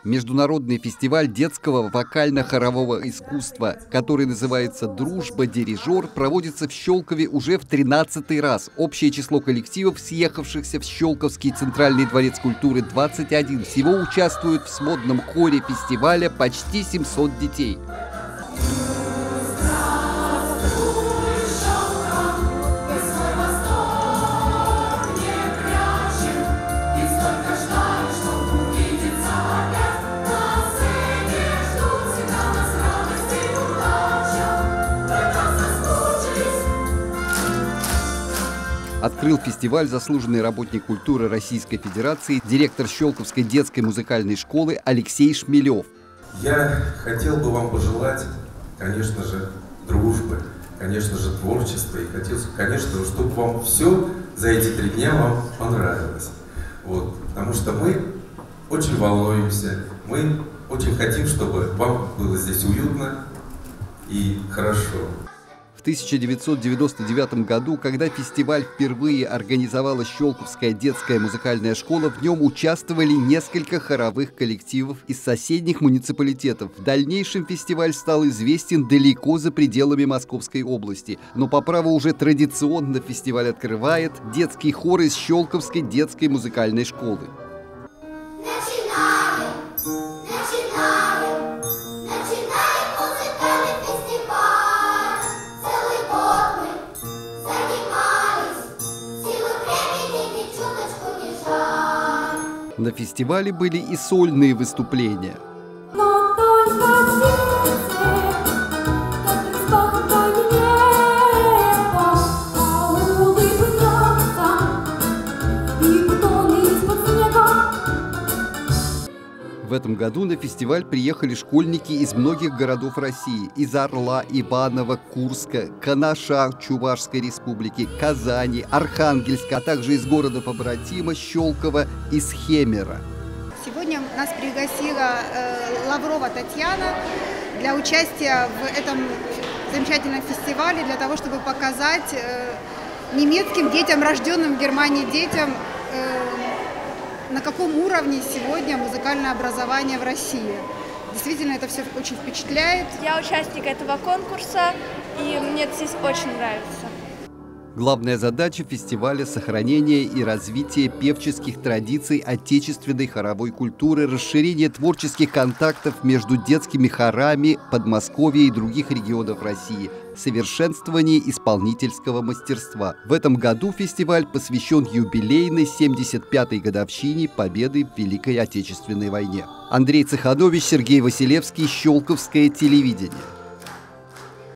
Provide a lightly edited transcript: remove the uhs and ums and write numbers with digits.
Международный фестиваль детского вокально-хорового искусства, который называется «Дружба дирижер», проводится в Щелкове уже в 13-й раз. Общее число коллективов, съехавшихся в Щелковский Центральный дворец культуры, 21. Всего участвуют в сводном хоре фестиваля почти 700 детей. Открыл фестиваль заслуженный работник культуры Российской Федерации, директор Щелковской детской музыкальной школы Алексей Шмелев. Я хотел бы вам пожелать, конечно же, дружбы, конечно же, творчества. И хотел, конечно, чтобы вам все за эти 3 дня вам понравилось. Вот, потому что мы очень волнуемся, мы очень хотим, чтобы вам было здесь уютно и хорошо. В 1999 году, когда фестиваль впервые организовала Щелковская детская музыкальная школа, в нем участвовали несколько хоровых коллективов из соседних муниципалитетов. В дальнейшем фестиваль стал известен далеко за пределами Московской области. Но по праву уже традиционно фестиваль открывает детский хор из Щелковской детской музыкальной школы. На фестивале были и сольные выступления. В этом году на фестиваль приехали школьники из многих городов России. Из Орла, Иваново, Курска, Канаша, Чувашской республики, Казани, Архангельска, а также из города-побратима Щелкова, из Хемера. Сегодня нас пригласила Лаврова Татьяна для участия в этом замечательном фестивале, для того, чтобы показать немецким детям, рожденным в Германии детям, на каком уровне сегодня музыкальное образование в России. Действительно, это все очень впечатляет. Я участник этого конкурса, и мне здесь очень нравится. Главная задача фестиваля – сохранение и развитие певческих традиций отечественной хоровой культуры, расширение творческих контактов между детскими хорами Подмосковья и других регионов России, совершенствование исполнительского мастерства. В этом году фестиваль посвящен юбилейной 75-й годовщине победы в Великой Отечественной войне. Андрей Цеханович, Сергей Василевский, Щелковское телевидение.